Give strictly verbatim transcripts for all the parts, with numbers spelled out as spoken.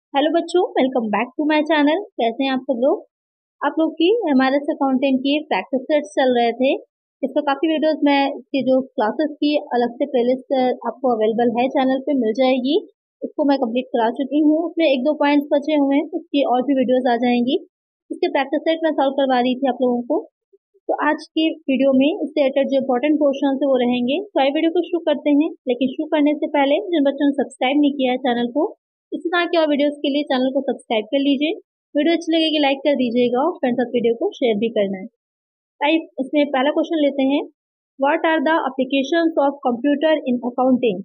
Hello बच्चों, welcome back to my channel. कैसे हैं आप सब लोग? आप लोग की एमआरएस अकाउंटेंट की प्रैक्टिस सेट्स चल रहे थे। इस पर काफ़ी वीडियोस में इसकी जो क्लासेस की अलग से प्लेलिस्ट आपको अवेलेबल है चैनल पे मिल जाएगी। उसको मैं कंप्लीट करा चुकी हूँ। उसमें एक दो पॉइंट्स बचे हुए हैं, उसकी और भी वीडियोस आ जाएंगी। इसके प्रैक्टिस सेट मैं सॉल्व करवा रही थी आप लोगों को। तो आज की वीडियो में इससे रिलेटेड जो इंपॉर्टेंट क्वेश्चन है वो रहेंगे। तो आइए वीडियो को शुरू करते हैं, लेकिन शुरू करने से पहले जिन बच्चों ने सब्सक्राइब नहीं किया है चैनल को, इसी तरह के और वीडियोस के लिए चैनल को सब्सक्राइब कर लीजिए। वीडियो अच्छी लगेगी लाइक कर दीजिएगा और फ्रेंड्स साथ वीडियो को शेयर भी करना है। टाइप इसमें पहला क्वेश्चन लेते हैं, what are the applications of computer in accounting?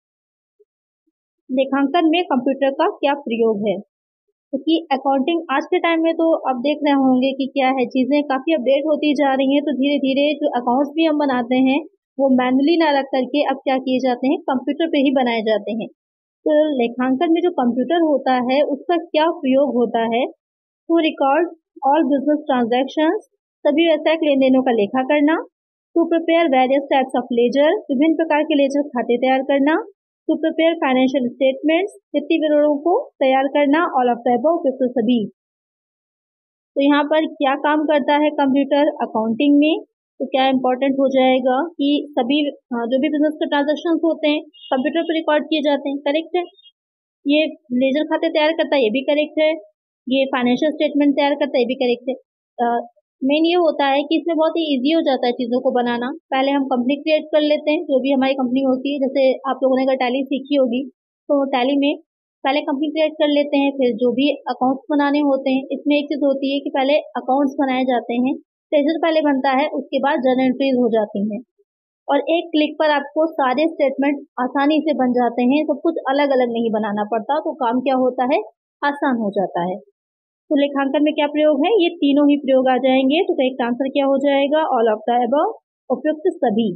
लेखांकन में कंप्यूटर का क्या प्रयोग है? क्योंकि तो अकाउंटिंग आज के टाइम में तो आप देख रहे होंगे कि क्या है, चीजें काफी अपडेट होती जा रही हैं। तो धीरे धीरे जो अकाउंट्स भी हम बनाते हैं वो मैनुअली ना रख करके अब क्या किए जाते हैं, कंप्यूटर पे ही बनाए जाते हैं। तो लेखांकन में जो कंप्यूटर होता है उसका क्या प्रयोग होता है? To record all business transactions, सभी व्यवसायिक लेन देनों का लेखा करना। To prepare various types of ledger, विभिन्न प्रकार के लेजर खाते तैयार करना। टू प्रिपेयर फाइनेंशियल स्टेटमेंट्स, वित्तीय विवरणों को तैयार करना। ऑल ऑफ द अबव, उपयुक्त सभी। तो यहाँ पर क्या काम करता है कंप्यूटर अकाउंटिंग में? तो क्या इंपॉर्टेंट हो जाएगा कि सभी जो भी बिजनेस के ट्रांजेक्शन होते हैं कंप्यूटर पर रिकॉर्ड किए जाते हैं। करेक्ट है। ये लेजर खाते तैयार करता है, ये भी करेक्ट है। ये फाइनेंशियल स्टेटमेंट तैयार करता है, ये भी करेक्ट है। मेन ये होता है कि इसमें बहुत ही इजी हो जाता है चीज़ों को बनाना। पहले हम कंपनी क्रिएट कर लेते हैं, जो भी हमारी कंपनी होती है। जैसे आप लोगों ने अगर टैली सीखी होगी तो टैली में पहले कंपनी क्रिएट कर लेते हैं, फिर जो भी अकाउंट्स बनाने होते हैं इसमें एक चीज़ होती है कि पहले अकाउंट्स बनाए जाते हैं। लेजर पहले बनता है, उसके बाद जर्नल एंट्रीज हो जाती हैं और एक क्लिक पर आपको सारे स्टेटमेंट आसानी से बन जाते हैं। सब कुछ अलग अलग नहीं बनाना पड़ता, तो काम क्या होता है, आसान हो जाता है। तो लेखांकन में क्या प्रयोग है? ये तीनों ही प्रयोग आ जाएंगे। तो करेक्ट आंसर क्या हो जाएगा? ऑल ऑफ द अबव, उपयुक्त सभी।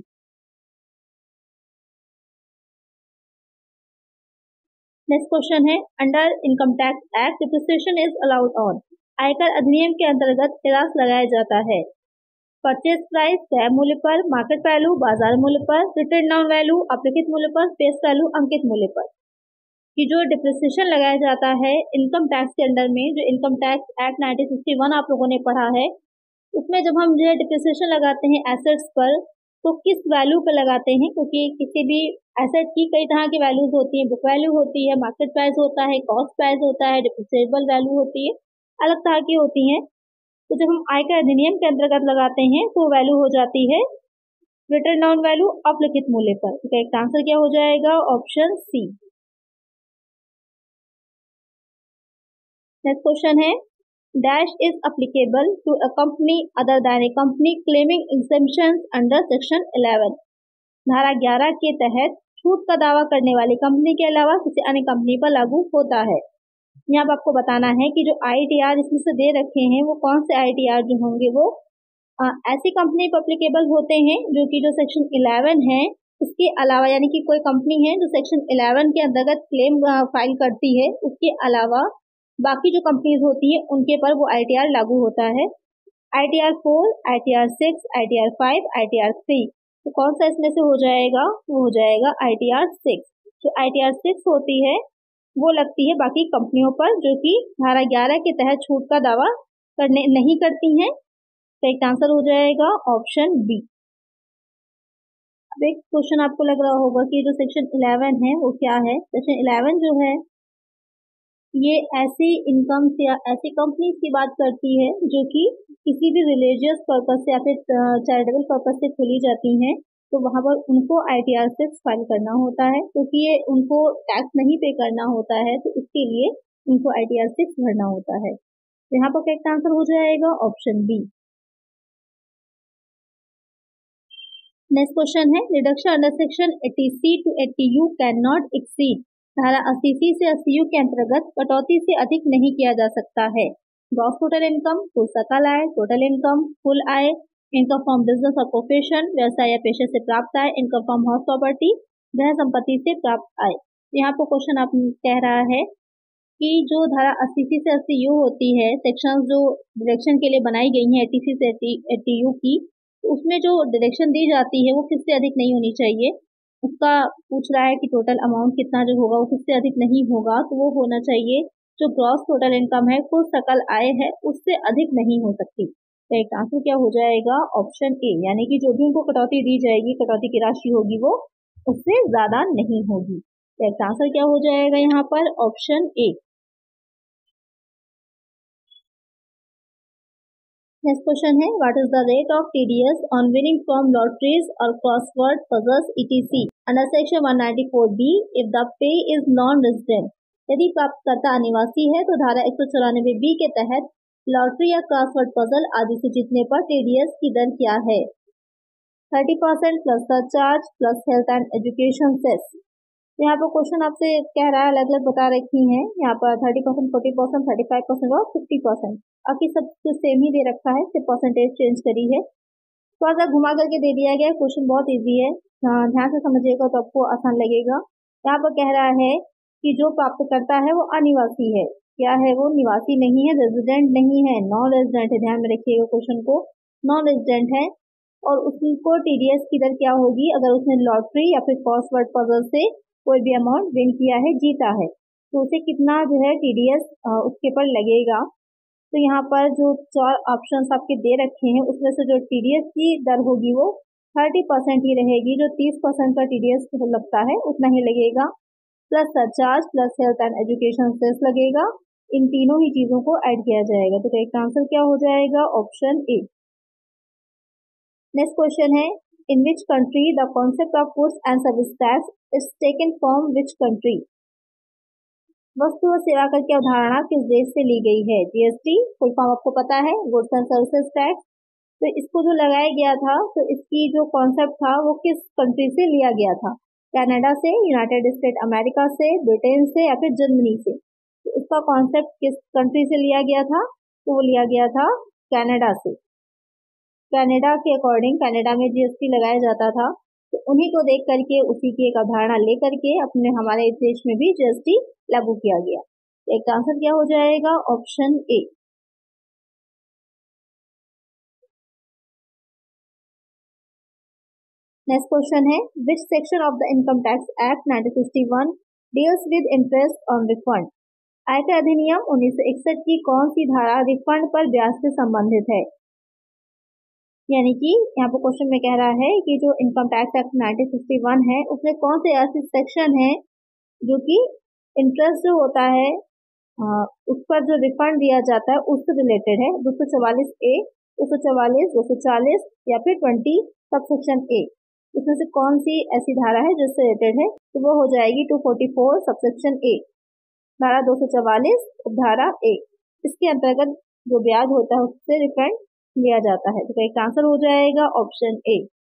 नेक्स्ट क्वेश्चन है, under income tax act depreciation is allowed on? आयकर अधिनियम के अंतर्गत टिरास लगाया जाता है परचेज प्राइस तय मूल्य पर, मार्केट वैल्यू बाजार मूल्य पर, रिटन डाउन वैल्यू अपेक्षित मूल्य पर, फेस वैल्यू अंकित मूल्य पर। कि जो डिप्रिसिएशन लगाया जाता है इनकम टैक्स के अंडर में, जो income tax act nineteen sixty one आप लोगों ने पढ़ा है, उसमें जब हम जो है डिप्रिसिएशन लगाते हैं एसेट्स पर, तो किस वैल्यू पर लगाते हैं? क्योंकि किसी भी एसेट की कई तरह की वैल्यूज होती हैं। बुक वैल्यू होती है, मार्केट प्राइस होता है, कॉस्ट प्राइस होता है, डिप्रिसिएबल वैल्यू होती है, अलग तरह की होती हैं। तो जब हम आयकर अधिनियम के अंतर्गत लगाते हैं तो वैल्यू हो जाती है रिटन डाउन वैल्यू अपलिखित मूल्य पर। तो करेक्ट आंसर क्या हो जाएगा? Option C. नेक्स्ट क्वेश्चन है, dash is applicable to a company other than a company claiming exemptions under section eleven? धारा ग्यारह के तहत छूट का दावा करने वाली कंपनी के अलावा किसी अन्य कंपनी पर लागू होता है। यहाँ पर आपको बताना है कि जो आई टी आर इसमें से दे रखे हैं वो कौन से आई टी आर जो होंगे वो आ, ऐसी कंपनी पर अप्लीकेबल होते हैं जो कि जो सेक्शन इलेवन है उसके अलावा, यानी कि कोई कंपनी है जो सेक्शन इलेवन के अंतर्गत क्लेम फाइल करती है, उसके अलावा बाकी जो कंपनीज होती है उनके पर वो आई टी आर लागू होता है। I T R four, I T R six, I T R five, I T R three. तो कौन सा इसमें से हो जाएगा? वो हो जाएगा आई टी आर सिक्स। जो आई टी आर सिक्स होती है वो लगती है बाकी कंपनियों पर जो कि धारा ग्यारह के तहत छूट का दावा करने नहीं करती हैं। करेक्ट आंसर हो जाएगा ऑप्शन बी। अब एक क्वेश्चन आपको लग रहा होगा कि जो सेक्शन इलेवन है वो क्या है। सेक्शन इलेवन जो है ये ऐसी इनकम या ऐसी कंपनीज की बात करती है जो कि किसी भी रिलीजियस पर्पज से या फिर चैरिटेबल पर्पज से खोली जाती हैं। तो वहाँ पर उनको I T R six file करना होता है, क्योंकि ये उनको टैक्स नहीं पे करना होता है, तो इसके लिए उनको आई टी आर सिक्स भरना होता है। तो यहाँ पर करेक्ट आंसर हो जाएगा ऑप्शन बी। नेक्स्ट क्वेश्चन है, reduction under section eighty C to eighty U can not exceed? धारा अस्सी सी से अस्सी यू के अंतर्गत कटौती से अधिक नहीं किया जा सकता है। ग्रॉस टोटल इनकम, कुल सकल आय, टोटल इनकम, कुल आय, इनकम फ्रॉम बिजनेस और प्रोफेशन, व्यवसाय या पेशे से प्राप्त आय, इनकम फ्रॉम हाउस प्रॉपर्टी, गृह संपत्ति से प्राप्त आय। यहाँ पर क्वेश्चन आप कह रहा है कि जो धारा अस्सी सी से अस्सी यू होती है, सेक्शन जो डायरेक्शन के लिए बनाई गई है एटी सी से एटी यू की, उसमें जो डायरेक्शन दी जाती है वो किससे अधिक नहीं होनी चाहिए। उसका पूछ रहा है कि टोटल अमाउंट कितना जो होगा वो किससे अधिक नहीं होगा, तो वो होना चाहिए जो ग्रॉस टोटल इनकम है, कुल सकल आय है, उससे अधिक नहीं हो सकती। तो एक आंसर क्या हो जाएगा? ऑप्शन ए, यानी कि जो भी उनको कटौती दी जाएगी, कटौती की राशि होगी वो उससे ज्यादा नहीं होगी। तो एक आंसर क्या हो जाएगा यहाँ पर? Option A. नेक्स्ट क्वेश्चन है, what is the rate of TDS on winning from lotteries और crossword puzzles etc under section one ninety four B if the payee is non resident. यदि प्राप्तकर्ता अनिवासी है तो धारा एक सौ चौरानवे बी के तहत लॉटरी या क्रॉसवर्ड पजल आदि से जीतने पर टीडीएस की दर क्या है? Thirty percent plus surcharge plus health and education cess. यहाँ पर क्वेश्चन आपसे कह रहा है, अलग अलग बता रखी है यहाँ पर thirty percent, forty percent, thirty five percent और फिफ्टी परसेंट। बाकी सब कुछ सेम ही दे रखा है, सिर्फ परसेंटेज चेंज करी है। थोड़ा सा घुमा करके दे दिया गया। क्वेश्चन बहुत इजी है, ध्यान से समझिएगा तो आपको आसान लगेगा। यहाँ पर कह रहा है कि जो प्राप्त करता है वो अनिवासी है। क्या है वो? निवासी नहीं है, रेजिडेंट नहीं है, नॉन रेजिडेंट है। ध्यान में रखिएगा क्वेश्चन को, नॉन रेजिडेंट है। और उसको टीडीएस की दर क्या होगी अगर उसने लॉटरी या फिर क्रॉसवर्ड पजल से कोई भी अमाउंट विन किया है, जीता है, तो उसे कितना जो है टीडीएस उसके पर लगेगा। तो यहाँ पर जो चार ऑप्शंस आपके दे रखे हैं उसमें से जो टीडीएस की दर होगी वो थर्टी परसेंट ही रहेगी। जो तीस परसेंट का टीडीएस लगता है उतना ही लगेगा, plus surcharge plus health and education cess लगेगा। इन तीनों ही चीजों को ऐड किया जाएगा। तो करेक्ट आंसर क्या हो जाएगा? Option A. नेक्स्ट क्वेश्चन है, in which country the concept of goods and service tax is taken from which country? वस्तु और सेवा कर की अवधारणा किस देश से ली गई है? जीएसटी फुल फॉर्म आपको पता है, गुड्स एंड सर्विसेज टैक्स। तो इसको जो लगाया गया था, तो इसकी जो कॉन्सेप्ट था वो किस कंट्री से लिया गया था? कनाडा से, यूनाइटेड स्टेट अमेरिका से, ब्रिटेन से या फिर जर्मनी से? तो इसका कॉन्सेप्ट किस कंट्री से लिया गया था? तो वो लिया गया था कनाडा से। कनाडा के अकॉर्डिंग कनाडा में जीएसटी लगाया जाता था, तो उन्हीं को देख करके उसी की एक अवधारणा लेकर के अपने हमारे देश में भी जीएसटी लागू किया गया। एक आंसर क्या हो जाएगा? Option A. नेक्स्ट क्वेश्चन है, which section of the income tax act nineteen sixty one deals with interest on refund? आयकर अधिनियम उन्नीस सौ इकसठ की कौन सी धारा रिफंड पर ब्याज से संबंधित है? यानी कि यहाँ पर क्वेश्चन में कह रहा है कि जो income tax act nineteen sixty one है उसमें कौन से ऐसे सेक्शन है जो कि इंटरेस्ट जो होता है आ, उस पर जो रिफंड दिया जाता है उससे रिलेटेड है। दो सौ चवालीस ए, दो सौ चवालीस, दो सौ चालीस या फिर ट्वेंटी सब सेक्शन ए, इसमें से कौन सी ऐसी धारा है जिससे रिलेटेड है? तो वो हो जाएगी two forty four sub section A, धारा दो सौ चवालीस धारा ए। इसके अंतर्गत जो ब्याज होता है उससे रिफंड लिया जाता है। तो एक आंसर हो जाएगा ऑप्शन ए।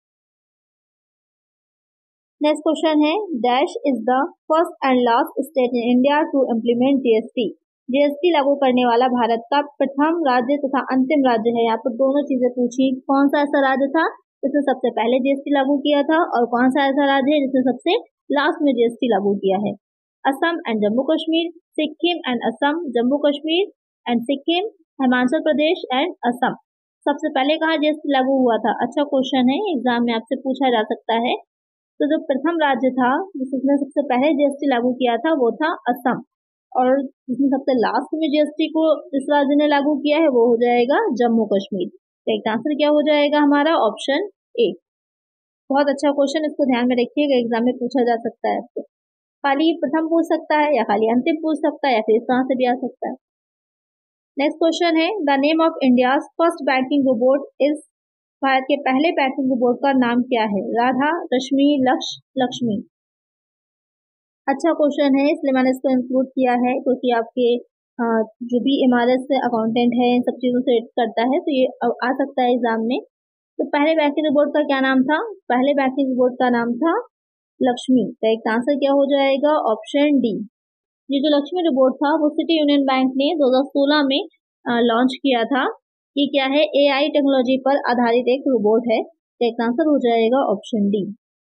नेक्स्ट क्वेश्चन है, dash is the first and last state in India to implement GST? GST लागू करने वाला भारत का प्रथम राज्य तथा अंतिम राज्य है। यहाँ पर दोनों चीजें पूछी, कौन सा ऐसा राज्य था जिसने सबसे पहले जीएसटी लागू किया था और कौन सा ऐसा राज्य है जिसने सबसे लास्ट में जीएसटी लागू किया है? Assam and Jammu Kashmir, Sikkim and Assam, Jammu Kashmir and Sikkim, Himachal Pradesh and Assam. सबसे पहले कहाँ जीएसटी लागू हुआ था? अच्छा क्वेश्चन है, एग्जाम में आपसे पूछा जा सकता है। तो जो प्रथम राज्य था जिसने सबसे पहले जीएसटी लागू किया था वो था असम, और जिसने सबसे लास्ट में जीएसटी को जिस राज्य ने लागू किया है वो हो जाएगा जम्मू कश्मीर। तो एक आंसर क्या हो जाएगा हमारा? Option A. बहुत अच्छा क्वेश्चन, इसको ध्यान में रखिएगा, एग्जाम में पूछा जा सकता है। तो खाली प्रथम पूछ सकता है या खाली अंतिम पूछ सकता है या फिर इस तरह से भी आ सकता है। नेक्स्ट क्वेश्चन है, the name of India first banking robot is? Bharat के पहले बैंकिंग रोबोट का नाम क्या है? राधा, रश्मि, लक्ष्य, लक्ष्मी? अच्छा क्वेश्चन है, इसलिए मैंने इसको इंक्लूड किया है क्योंकि आपके जो भी इमारत से अकाउंटेंट है इन सब चीजों से करता है तो ये आ सकता है एग्जाम में। तो पहले बैंकिंग रोबोट का क्या नाम था? पहले बैंकिंग रोबोट का नाम था लक्ष्मी। तो एक आंसर क्या हो जाएगा? Option D. ये जो लक्ष्मी रोबोट था वो सिटी यूनियन बैंक ने दो हज़ार सोलह में लॉन्च किया था। ये क्या है? एआई टेक्नोलॉजी पर आधारित एक रोबोट है। तो एक आंसर हो जाएगा ऑप्शन डी।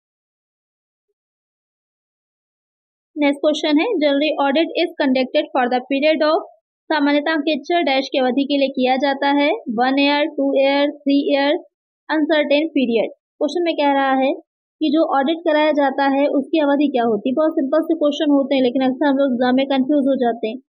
नेक्स्ट क्वेश्चन है, generally audit is conducted for the period of? सामान्यतः अंकेक्षण डैश की अवधि के लिए किया जाता है, one year, two year, three year, uncertain period. Question में कह रहा है कि जो ऑडिट कराया जाता है उसकी अवधि क्या होती है? बहुत सिंपल से क्वेश्चन होते हैं लेकिन अक्सर हम लोग एग्जाम में कंफ्यूज हो जाते हैं।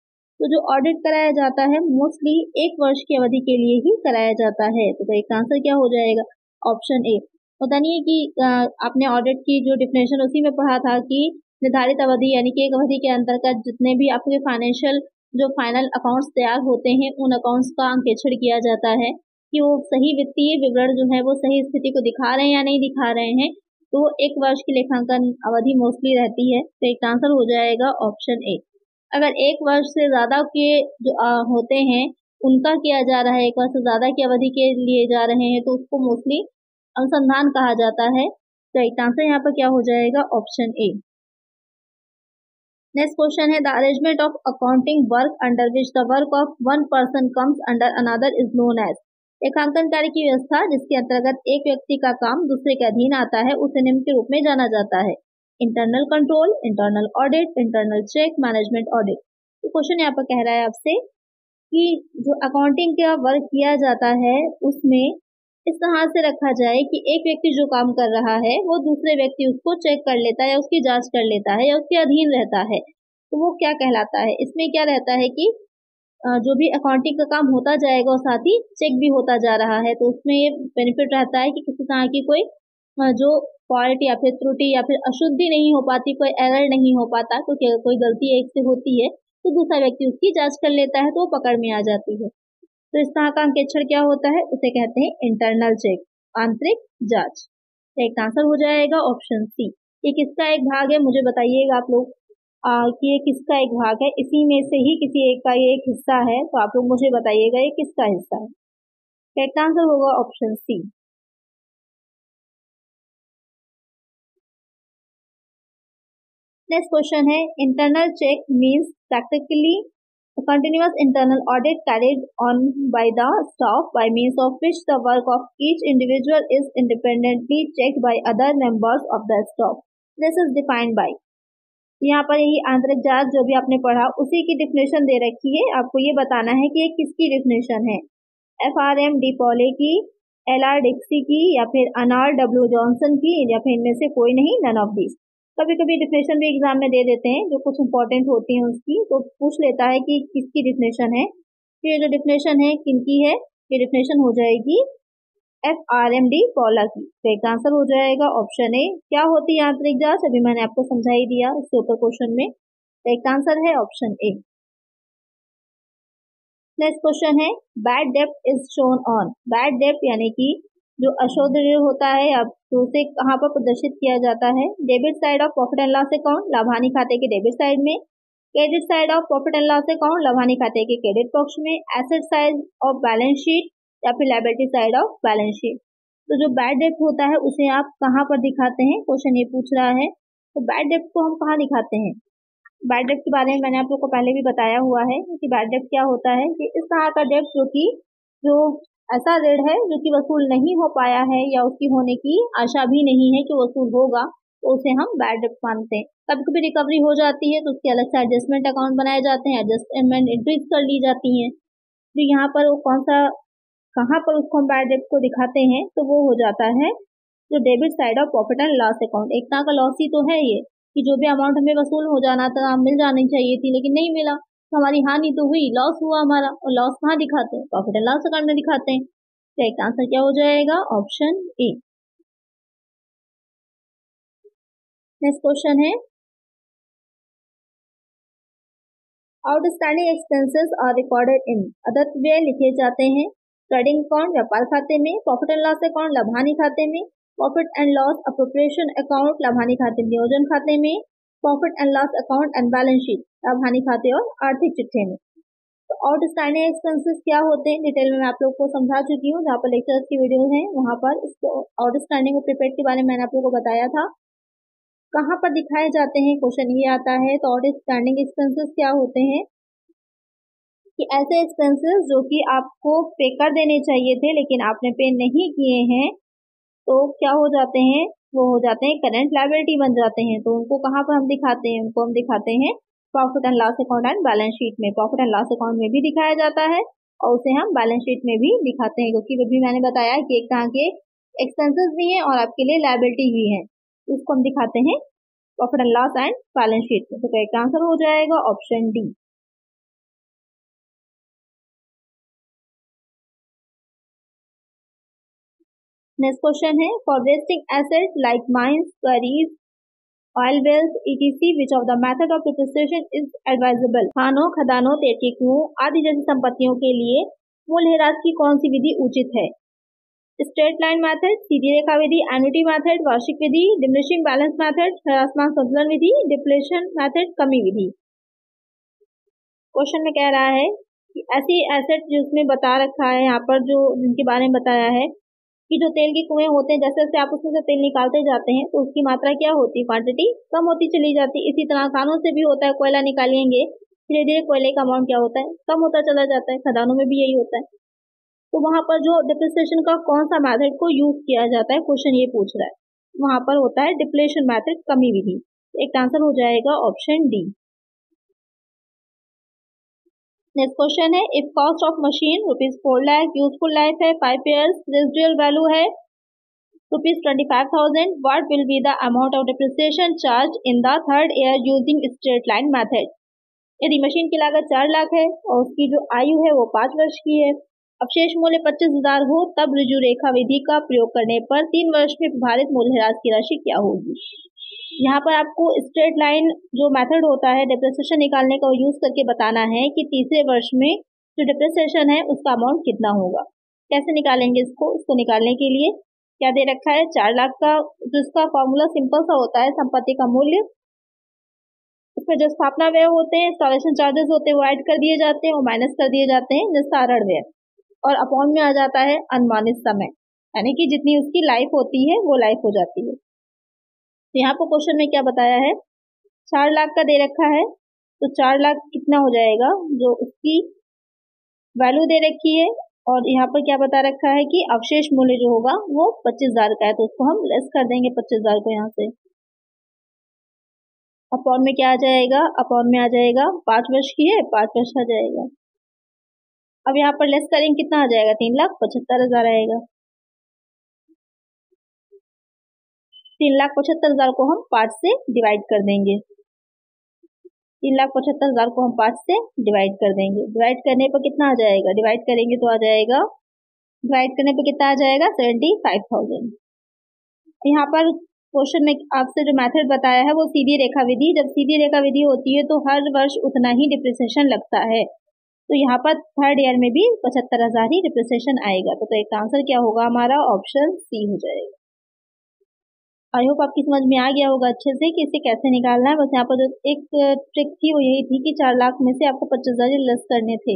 तो जो ऑडिट कराया जाता है मोस्टली एक वर्ष की अवधि के लिए ही कराया जाता है। तो करेक्ट आंसर क्या हो जाएगा? Option A. पता नहीं है कि आपने ऑडिट की जो डिफिनेशन उसी में पढ़ा था कि निर्धारित अवधि यानी कि एक अवधि के अंतर्गत जितने भी आपके फाइनेंशियल जो फाइनल अकाउंट्स तैयार होते हैं उन अकाउंट्स का अंकेक्षण किया जाता है कि वो सही वित्तीय विवरण जो है वो सही स्थिति को दिखा रहे हैं या नहीं दिखा रहे हैं। तो एक वर्ष की लेखांकन अवधि मोस्टली रहती है। तो एक आंसर हो जाएगा ऑप्शन ए। अगर एक वर्ष से ज्यादा के जो आ, होते हैं उनका किया जा रहा है, एक वर्ष से ज्यादा की अवधि के लिए जा रहे हैं तो उसको मोस्टली अनुसंधान कहा जाता है। तो एक आंसर यहाँ पर क्या हो जाएगा? Option A. नेक्स्ट क्वेश्चन है the arrangement of accounting work under which the work of one person comes under another is known as. लेखांकन कार्य की व्यवस्था जिसके अंतर्गत एक व्यक्ति का काम दूसरे के अधीन आता है उसे निम्न के रूप में जाना जाता है। Internal control, internal audit, internal check, management audit. तो क्वेश्चन यहाँ पर कह रहा है आपसे कि जो अकाउंटिंग का वर्क किया जाता है उसमें इस तरह से रखा जाए कि एक व्यक्ति जो काम कर रहा है वो दूसरे व्यक्ति उसको चेक कर लेता है या उसकी जांच कर लेता है या उसके अधीन रहता है। तो वो क्या कहलाता है? इसमें क्या रहता है कि जो भी अकाउंटिंग का काम होता जाएगा और साथ ही चेक भी होता जा रहा है। तो उसमें ये बेनिफिट रहता है कि किसी तरह की कोई जो फॉल्ट या फिर त्रुटि या फिर अशुद्धि नहीं हो पाती, कोई एरर नहीं हो पाता, क्योंकि अगर कोई गलती एक से होती है तो दूसरा व्यक्ति उसकी जांच कर लेता है तो वो पकड़ में आ जाती है। तो इस तरह का अंकेक्षण क्या होता है? उसे कहते हैं इंटरनल चेक, आंतरिक जांच। एक आंसर हो जाएगा ऑप्शन सी। ये किसका एक भाग है मुझे बताइएगा आप लोग कि ये किसका एक भाग है? इसी में से ही किसी एक का ये एक हिस्सा है, तो आप लोग मुझे बताइएगा ये किसका हिस्सा है। करेक्ट आंसर होगा ऑप्शन सी। नेक्स्ट क्वेश्चन है internal check means practically a continuous internal audit carried on by the staff by means of which the work of each individual is independently checked by other members of the staff. This is defined by। यहाँ पर यही आंतरिक जांच जो भी आपने पढ़ा उसी की डिफिनेशन दे रखी है। आपको ये बताना है कि ये किसकी डिफिनेशन है, F R M D Paula की, एल आर डिक्सी की, या फिर अनार डब्ल्यू जॉनसन की, या फिर इनमें से कोई नहीं, नन ऑफ दिस। कभी कभी डिफिनेशन भी एग्जाम में दे देते हैं जो कुछ इंपॉर्टेंट होती है उसकी, तो पूछ लेता है कि किसकी डिफिनेशन है। तो ये जो डिफिनेशन है किनकी है? ये डिफिनेशन हो जाएगी F R M D Paula की। तो एक आंसर हो जाएगा ऑप्शन ए। क्या होती है आंतरिक जांच? अभी मैंने आपको समझा ही दिया इसके ऊपर क्वेश्चन में। तो एक आंसर है ऑप्शन ए। नेक्स्ट क्वेश्चन है बैड डेब्ट इज शोन ऑन। बैड डेब्ट यानी कि जो अशुद्ध ऋण होता है अब तो उसे कहाँ पर प्रदर्शित किया जाता है? Debit side of profit and loss account, लाभानी खाते के डेबिट साइड में। Credit side of profit and loss account, लाभानी खाते के क्रेडिट पक्ष में। Asset side of balance sheet या फिर liability side of balance sheet. तो जो बैड डेब्ट होता है उसे आप कहाँ पर दिखाते हैं? क्वेश्चन ये पूछ रहा है। तो बैड डेब्ट को हम कहाँ दिखाते हैं? बैड डेब्ट के बारे में मैंने आप लोग को पहले भी बताया हुआ है कि बैड डेब्ट क्या होता है कि इस तरह का डेब्ट जो कि जो ऐसा ऋण है जो कि वसूल नहीं हो पाया है या उसकी होने की आशा भी नहीं है कि वसूल होगा, तो उसे हम बैड डेब्ट मानते हैं। कभी कभी रिकवरी हो जाती है तो उसके अलग से एडजस्टमेंट अकाउंट बनाए जाते हैं, एडजस्टमेंट एंट्रीज कर ली जाती हैं। तो यहाँ पर वो कौन सा कहाँ पर उसको हम बैड डेब्ट को दिखाते हैं? तो वो हो जाता है जो debit side of profit and loss account. एक तरह का लॉस ही तो है ये कि जो भी अमाउंट हमें वसूल हो जाना था, मिल जानी चाहिए थी लेकिन नहीं मिला, तो हमारी हानि तो हुई, लॉस हुआ हमारा। और लॉस कहाँ दिखाते हैं? प्रॉफिट एंड लॉस अकाउंट में दिखाते हैं। तो एक आंसर क्या हो जाएगा? Option A. नेक्स्ट क्वेश्चन है outstanding expenses are recorded in. अदत्त व्यय लिखे जाते हैं ट्रेडिंग अकाउंट व्यापार खाते में, प्रॉफिट एंड लॉस अकाउंट लाभानी खाते में, profit and loss appropriation account लाभानी खाते नियोजन खाते में, profit and loss account and balance sheet लाभानी खाते और आर्थिक चिट्ठे में। तो आउटस्टैंडिंग एक्सपेंसेस क्या होते हैं डिटेल में मैं आप लोग को समझा चुकी हूँ। जहाँ पर लेक्चर्स की वीडियो है वहां पर इसको आउटस्टैंडिंग और प्रीपेड के बारे में मैंने आप लोग को बताया था। कहाँ पर दिखाए जाते हैं? क्वेश्चन ये आता है। तो आउटस्टैंडिंग एक्सपेंसेस क्या होते हैं कि ऐसे एक्सपेंसेस जो कि आपको पे कर देने चाहिए थे लेकिन आपने पे नहीं किए हैं, तो क्या हो जाते हैं? वो हो जाते हैं करंट लायबिलिटी बन जाते हैं। तो उनको कहाँ पर हम दिखाते हैं? उनको हम दिखाते हैं profit and loss account and balance sheet में। प्रॉफिट एंड लॉस अकाउंट में भी दिखाया जाता है और उसे हम बैलेंस शीट में भी दिखाते हैं, क्योंकि वो भी मैंने बताया कि एक तरह के एक्सपेंसेस भी हैं और आपके लिए लायबिलिटी भी है। उसको हम दिखाते हैं profit and loss and balance sheet में। तो करेक्ट आंसर हो जाएगा ऑप्शन डी। नेक्स्ट क्वेश्चन है, for wasting asset like mines, quarries, oil wells, ETC, which of the method of depreciation is advisable? खानों, खदानों, तेल के कुओं आदि जैसी संपत्तियों के लिए मूल्यह्रास की कौन सी विधि उचित है? स्ट्रेट लाइन मेथड, सीधी रेखा विधि, एन्युटी मेथड, वार्षिक विधि, डिमिनिशिंग बैलेंस मेथड, ह्रासमान संतुलन विधि, डिप्लेशन मेथड, कमी विधि। क्वेश्चन में कह रहा है कि ऐसी एसेट जिसमें बता रखा है यहाँ पर, जो जिनके बारे में बताया है कि जो तेल के कुएं होते हैं, जैसे जैसे आप उसमें से तेल निकालते जाते हैं तो उसकी मात्रा क्या होती है, क्वांटिटी कम होती चली जाती है। इसी तरह खानों से भी होता है, कोयला निकालेंगे धीरे धीरे कोयले का अमाउंट क्या होता है, कम होता चला जाता है। खदानों में भी यही होता है। तो वहां पर जो डिप्रिसिएशन का कौन सा मेथड को यूज किया जाता है, क्वेश्चन ये पूछ रहा है। वहां पर होता है डिप्लेशन मेथड, कमी विधि। एक आंसर हो जाएगा ऑप्शन डी। नेक्स्ट क्वेश्चन है, if cost of machine rupees four lakh, useful life है फाइव ईयर्स, रेजिडुअल वैल्यू है rupees twenty five thousand, what will be the amount of depreciation charge in the third year using straight line method? यदि machine की लागत चार लाख है और उसकी जो आयु है वो पांच वर्ष की है, अवशेष मूल्य पच्चीस हजार हो, तब ऋजु रेखा विधि का प्रयोग करने पर तीन वर्ष में प्रभावित मूल्यह्रास की राशि क्या होगी? यहाँ पर आपको स्ट्रेट लाइन जो मेथड होता है डिप्रिसिएशन निकालने का यूज करके बताना है कि तीसरे वर्ष में जो डिप्रिसिएशन है उसका अमाउंट कितना होगा। कैसे निकालेंगे इसको? इसको निकालने के लिए क्या दे रखा है, चार लाख का, जिसका फॉर्मूला सिंपल सा होता है, संपत्ति का मूल्य, उसमें जो स्थापना व्यय होते हैं, इंस्टॉलेशन चार्जेस होते हैं, वो ऐड कर दिए जाते हैं और माइनस कर दिए जाते हैं निस्तारण व्यय, और अपॉन में आ जाता है अनुमानित समय, यानी कि जितनी उसकी लाइफ होती है वो लाइफ हो जाती है। तो यहाँ पर क्वेश्चन में क्या बताया है, चार लाख का दे रखा है, तो चार लाख कितना हो जाएगा, जो उसकी वैल्यू दे रखी है, और यहाँ पर क्या बता रखा है कि अवशेष मूल्य जो होगा वो पच्चीस हजार का है, तो उसको हम लेस कर देंगे पच्चीस हजार को यहाँ से। अपॉन में क्या आ जाएगा, अपॉन में आ जाएगा पांच वर्ष की है, पांच वर्ष आ जाएगा। अब यहाँ पर लेस करेंगे, कितना आ जाएगा, तीन लाख पचहत्तर हजार आएगा। तीन लाख पचहत्तर हजार को हम पांच से डिवाइड कर देंगे, तीन लाख पचहत्तर हजार को हम पांच से डिवाइड कर देंगे। डिवाइड करने पर कितना आ जाएगा, डिवाइड करेंगे तो आ जाएगा, डिवाइड करने पर कितना आ जाएगा, सेवेंटी फाइव थाउजेंड। यहाँ पर क्वेश्चन में आपसे जो मेथड बताया है वो सीधी रेखा विधि। जब सीधी रेखा विधि होती है तो हर वर्ष उतना ही डिप्रिसिएशन लगता है, तो यहाँ पर थर्ड ईयर में भी पचहत्तर हजार ही डिप्रिसिएशन आएगा। तो, तो एक आंसर क्या होगा हमारा, ऑप्शन सी हो जाएगा। आई होप आपकी समझ में आ गया होगा अच्छे से कि इसे कैसे निकालना है। बस यहाँ पर जो एक ट्रिक थी वो यही थी कि चार लाख में से आपको पच्चीस हजार लेस करने थे।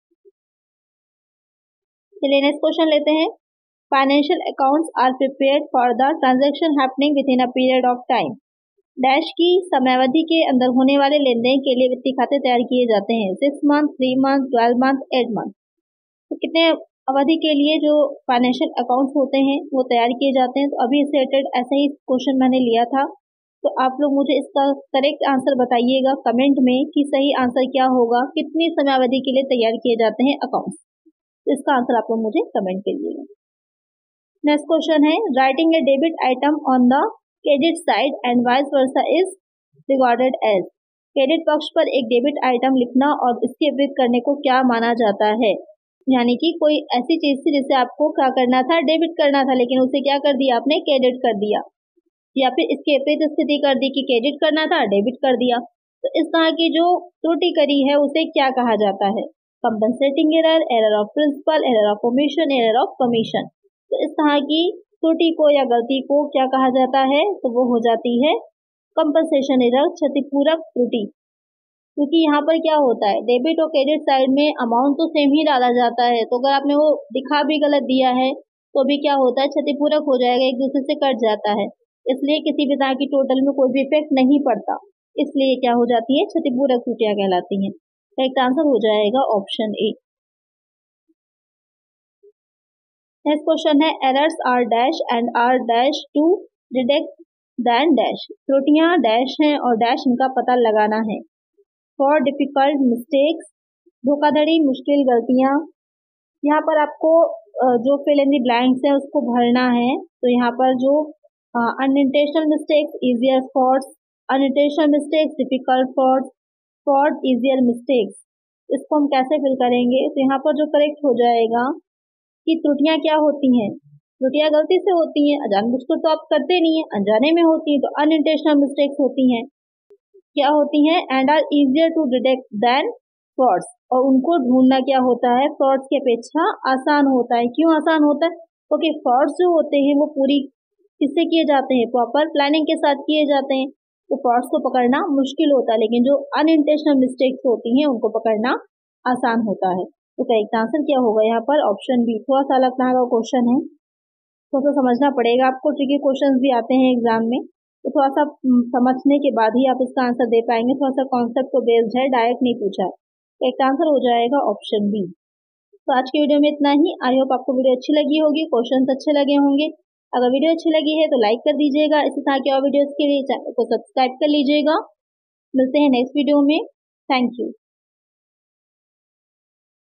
चलिए नेक्स्ट क्वेश्चन लेते हैं। Financial accounts are prepared for the transaction happening within a period of time. Dash की समयावधि के अंदर होने वाले लेन देन के लिए वित्तीय खाते तैयार किए जाते हैं। Six month, three month, twelve month, eight month. तो कितने अवधि के लिए जो फाइनेंशियल अकाउंट्स होते हैं वो तैयार किए जाते हैं। तो अभी रिलेटेड ऐसा ही क्वेश्चन मैंने लिया था, तो आप लोग मुझे इसका करेक्ट आंसर बताइएगा कमेंट में कि सही आंसर क्या होगा, कितनी समयावधि के लिए तैयार किए जाते हैं अकाउंट्स। तो इसका आंसर आप लोग मुझे कमेंट करिएगा। नेक्स्ट क्वेश्चन है, writing a debit item on the credit side and vice versa is regarded as. Credit पक्ष पर एक डेबिट आइटम लिखना और इसके विपरीत करने को क्या माना जाता है? यानी कि कोई ऐसी चीज थी जिसे आपको क्या करना था, डेबिट करना था, लेकिन उसे क्या कर दिया आपने, क्रेडिट कर दिया, या फिर इसके विपरीत स्थिति कर दी कि क्रेडिट करना था, डेबिट कर दिया। तो इस तरह की जो त्रुटि करी है उसे क्या कहा जाता है? Compensating error, error of principle, error of omission, error of commission. तो इस तरह की त्रुटि को या गलती को क्या कहा जाता है? तो वो हो जाती है कंपनसेशन एरर, क्षतिपूरक त्रुटि। क्योंकि यहाँ पर क्या होता है, डेबिट और क्रेडिट साइड में अमाउंट तो सेम ही डाला जाता है, तो अगर आपने वो दिखा भी गलत दिया है तो भी क्या होता है, क्षतिपूरक हो जाएगा, एक दूसरे से कट जाता है। इसलिए किसी भी तरह की टोटल में कोई भी इफेक्ट नहीं पड़ता, इसलिए क्या हो जाती है, क्षतिपूरक त्रुटियां कहलाती हैं। करेक्ट आंसर हो जाएगा ऑप्शन ए। नेक्स्ट क्वेश्चन है, errors are dash and are dash to detect than dash. त्रुटियां डैश हैं और डैश इनका पता लगाना है। फॉर डिफिकल्ट मिस्टेक्स, धोखाधड़ी, मुश्किल गलतियां। यहाँ पर आपको जो फिल इन द ब्लैंक्स है उसको भरना है। तो यहाँ पर जो unintentional mistakes, easier faults, unintentional mistakes, difficult faults, fault, easier mistakes, इसको हम कैसे फिल करेंगे? तो यहाँ पर जो करेक्ट हो जाएगा कि त्रुटियां क्या होती हैं, त्रुटियां गलती से होती हैं, जानबूझकर तो आप करते नहीं है, अनजाने में होती हैं, तो अनइंटेंशनल मिस्टेक्स होती हैं। क्या होती हैं? And are easier to detect than frauds, और उनको ढूंढना क्या होता है, फ्रॉड्स की अपेक्षा आसान होता है। क्यों आसान होता है? क्योंकि okay, फ्रॉड्स जो होते हैं वो पूरी किससे किए जाते हैं, प्रॉपर प्लानिंग के साथ किए जाते हैं, तो फ्रॉड्स को पकड़ना मुश्किल होता है, लेकिन जो अनइंटेंशनल मिस्टेक्स होती हैं उनको पकड़ना आसान होता है। तो करेक्ट आंसर क्या होगा यहाँ पर? Option B. थोड़ा सा अलग तरह का क्वेश्चन है, थोड़ा सा समझना पड़ेगा आपको, ट्रिकी क्वेश्चन भी आते हैं एग्जाम में, तो थोड़ा सा समझने के बाद ही आप इसका आंसर दे पाएंगे। थोड़ा सा कॉन्सेप्ट को बेस्ड है, डायरेक्ट नहीं पूछा है। एक आंसर हो जाएगा ऑप्शन बी। तो आज की वीडियो में इतना ही। आई होप आपको वीडियो अच्छी लगी होगी, क्वेश्चंस अच्छे लगे होंगे। अगर वीडियो अच्छी लगी है तो लाइक कर दीजिएगा, इसी तरह के और वीडियोस के लिए चैनल को सब्सक्राइब कर लीजिएगा। मिलते हैं नेक्स्ट वीडियो में। Thank you.